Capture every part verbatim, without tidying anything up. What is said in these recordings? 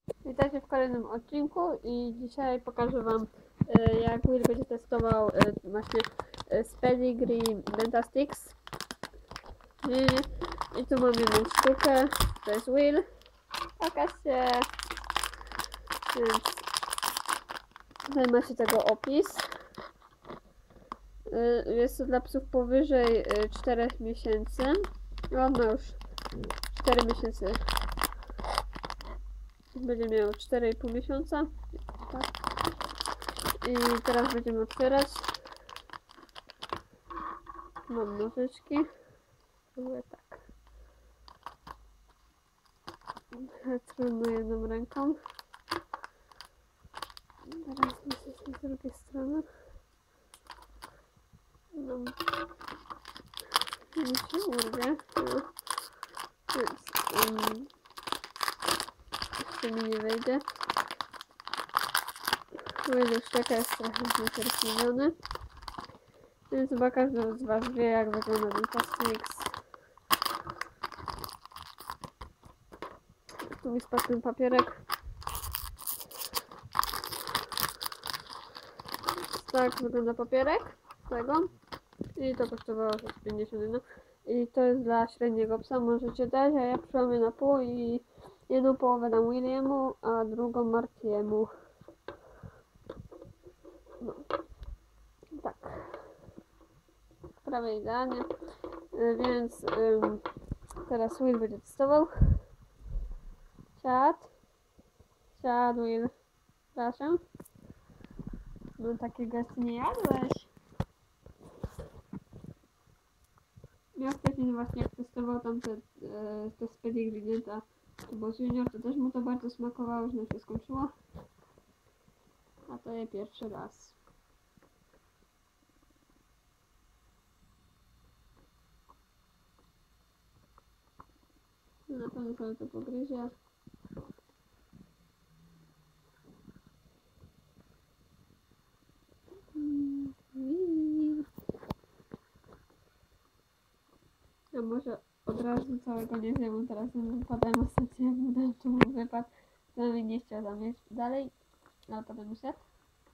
Witajcie w kolejnym odcinku i dzisiaj pokażę wam, jak Will będzie testował właśnie z Pedigree Dentastix. I tu mam jedną sztukę, to jest Will. Pokażcie. Więc tutaj macie tego opis. Jest to dla psów powyżej czterech miesięcy. On ma już cztery miesiące. Będzie miał cztery i pół miesiąca. Tak. I teraz będziemy otwierać. Mam nożyczki. Mówię tak. Trudno jedną ręką. Teraz muszę z drugiej strony. No. Nie się urwie. No. Więc um, jeszcze mi nie wejdzie. Mój szczeka jest trochę zniecierpliwiony. Więc chyba każdy z was wie, jak wygląda Dentastix. Tu mi spadł ten papierek. Tak wygląda papierek tego. I to kosztowało pięćdziesiąt jeden. I to jest dla średniego psa, możecie dać, a ja przełamię na pół i jedną połowę dam Williamu, a drugą Martiemu. No. Tak. Prawie idealnie. Więc ym, teraz Will będzie testował. Siad. Siad, Will. Proszę. No takiego jeszcze nie jadłeś. Miał wcześniej właśnie jak testował tam te, e, te z Pedigree Denta, to było junior, to też mu to bardzo smakowało, że nam się skończyło. A to je pierwszy raz. No na pewno sobie to pogryzie. A może od razu całego nie zjemy, teraz mi wypadają ostatnio, jak mu dam, to mu wypadł. Przynajmniej nie chciał tam jeść dalej, ale potem już jadł.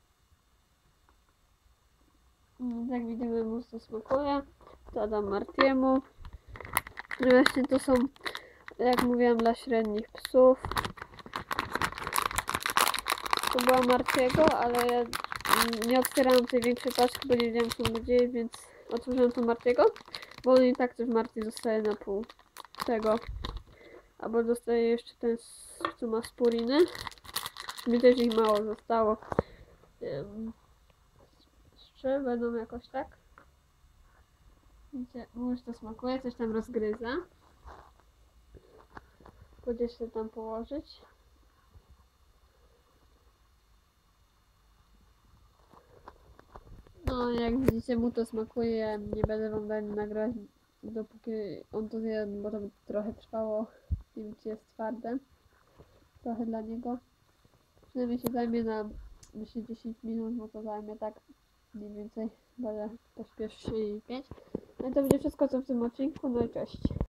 Jak widzimy, mu to smakuje. To dam Martiemu. I właśnie to są, jak mówiłam, dla średnich psów. To była Martiego, ale ja nie otwierałam tej większej paczki, bo nie wiedziałam, co będzie, więc otworzyłam to Martiego, bo on i tak też Marti dostaje na pół tego. Albo dostaje jeszcze ten, co ma spuriny. Mi też ich mało zostało. Um, trzy będą jakoś tak. Widzicie, mu już to smakuje, coś tam rozgryza. Pójdzie się tam położyć. No, jak widzicie, mu to smakuje. Nie będę wam dalej nagrywać, dopóki on to zje, bo to by trochę trwało. Nie wiem, czy jest twarde. Trochę dla niego. Przynajmniej się zajmie na, myślę, dziesięć minut, bo to zajmie tak mniej więcej. Będę pośpieszyć i pięć. No i to będzie wszystko, co w tym odcinku. No i cześć.